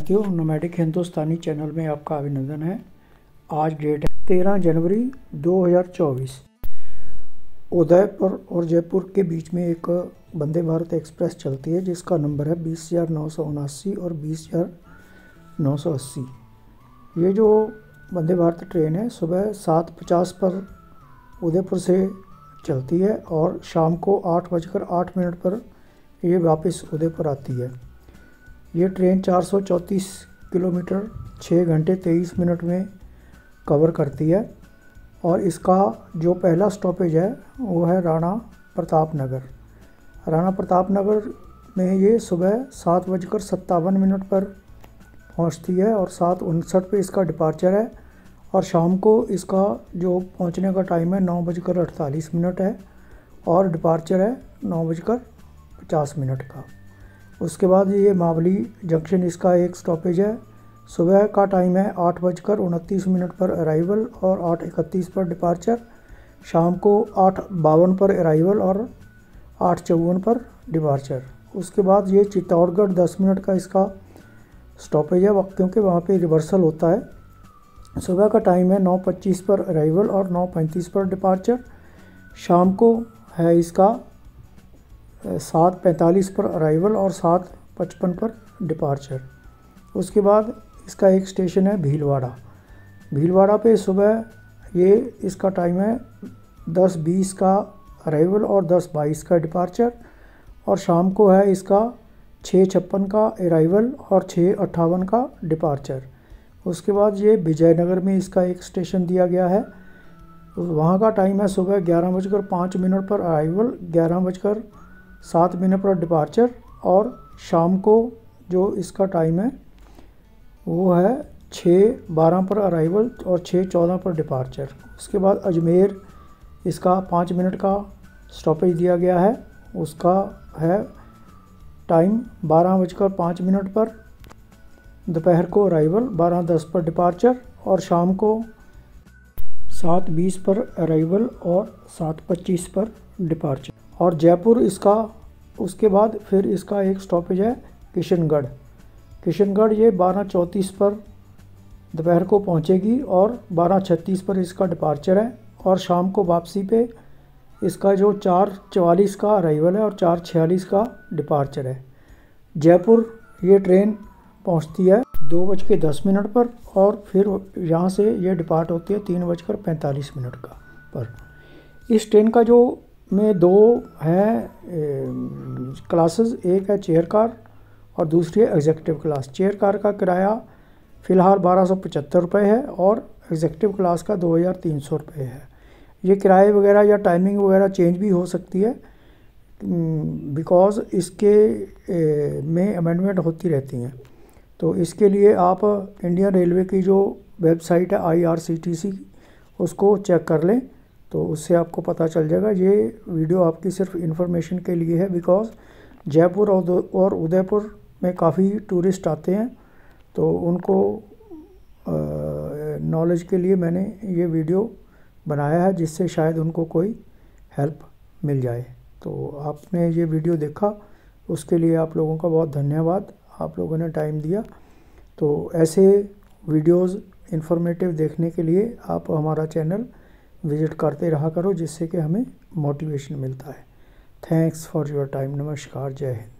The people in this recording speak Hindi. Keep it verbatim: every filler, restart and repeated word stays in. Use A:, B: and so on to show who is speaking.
A: साथियों, नोमैडिक हिंदुस्तानी चैनल में आपका अभिनंदन है। आज डेट है तेरह जनवरी दो हज़ार चौबीस। उदयपुर और जयपुर के बीच में एक वंदे भारत एक्सप्रेस चलती है जिसका नंबर है बीस हज़ार नौ सौ उनासी और बीस हज़ार नौ सौ अस्सी। ये जो वंदे भारत ट्रेन है सुबह सात पचास पर उदयपुर से चलती है और शाम को आठ बजकर आठ मिनट पर ये वापस उदयपुर आती है। ये ट्रेन चार सौ चौंतीस किलोमीटर छः घंटे तेईस मिनट में कवर करती है और इसका जो पहला स्टॉपेज है वो है राणा प्रताप नगर। राणा प्रताप नगर में ये सुबह सात बजकर सत्तावन मिनट पर पहुंचती है और सात उनसठ पे इसका डिपार्चर है और शाम को इसका जो पहुंचने का टाइम है नौ बजकर अड़तालीस मिनट है और डिपार्चर है नौ बजकर पचास मिनट का। उसके बाद ये मावली जंक्शन इसका एक स्टॉपेज है। सुबह का टाइम है आठ बजकर उनतीस मिनट पर अराइवल और आठ इकतीस पर डिपार्चर। शाम को आठ बावन पर अराइवल और आठ चौवन पर डिपार्चर। उसके बाद ये चित्तौड़गढ़ दस मिनट का इसका स्टॉपेज है क्योंकि वहाँ पे रिवर्सल होता है। सुबह का टाइम है नौ पच्चीस पर अराइवल और नौ पैंतीस पर डिपार्चर। शाम को है इसका सात पैंतालीस पर अराइवल और सात पचपन पर डिपार्चर। उसके बाद इसका एक स्टेशन है भीलवाड़ा। भीलवाड़ा पे सुबह ये इसका टाइम है दस बीस का अराइवल और दस बाईस का डिपार्चर और शाम को है इसका छः छप्पन का अराइवल और छः अट्ठावन का डिपार्चर। उसके बाद ये विजयनगर में इसका एक स्टेशन दिया गया है। वहाँ का टाइम है सुबह ग्यारह बजकर पाँच मिनट पर अराइवल, ग्यारह बजकर सात मिनट पर डिपार्चर और शाम को जो इसका टाइम है वो है छः बारह पर अराइवल और छः चौदह पर डिपार्चर। उसके बाद अजमेर इसका पाँच मिनट का स्टॉपेज दिया गया है। उसका है टाइम बारह बजकर पाँच मिनट पर, दोपहर को अराइवल, बारह दस पर डिपार्चर और शाम को सात बीस पर अराइवल और सात पच्चीस पर डिपार्चर। और जयपुर इसका उसके बाद फिर इसका एक स्टॉपेज है किशनगढ़। किशनगढ़ ये बारह चौंतीस पर दोपहर को पहुंचेगी और बारह छत्तीस पर इसका डिपार्चर है और शाम को वापसी पे इसका जो चार चवालीस का अराइवल है और चार छियालीस का डिपार्चर है। जयपुर ये ट्रेन पहुंचती है दो बज के दस मिनट पर और फिर यहाँ से ये डिपार्ट होती है तीन बजकर पैंतालीस मिनट का पर। इस ट्रेन का जो में दो हैं क्लासेस, एक है चेयर कार और दूसरी है एग्जीक्यूटिव क्लास। चेयर कार का किराया फ़िलहाल बारह सौ पचहत्तर रुपये है और एग्जीक्यूटिव क्लास का दो हज़ार तीन सौ रुपये है। ये किराए वगैरह या टाइमिंग वगैरह चेंज भी हो सकती है बिकॉज़ इसके ए, में अमेंडमेंट होती रहती हैं। तो इसके लिए आप इंडियन रेलवे की जो वेबसाइट है I R C T C उसको चेक कर लें तो उससे आपको पता चल जाएगा। ये वीडियो आपकी सिर्फ इन्फॉर्मेशन के लिए है बिकॉज़ जयपुर और उदयपुर में काफ़ी टूरिस्ट आते हैं तो उनको नॉलेज के लिए मैंने ये वीडियो बनाया है जिससे शायद उनको कोई हेल्प मिल जाए। तो आपने ये वीडियो देखा उसके लिए आप लोगों का बहुत धन्यवाद। आप लोगों ने टाइम दिया। तो ऐसे वीडियोज़ इन्फॉर्मेटिव देखने के लिए आप हमारा चैनल विज़िट करते रहा करो जिससे कि हमें मोटिवेशन मिलता है। Thanks for your time. नमस्कार, जय हिंद।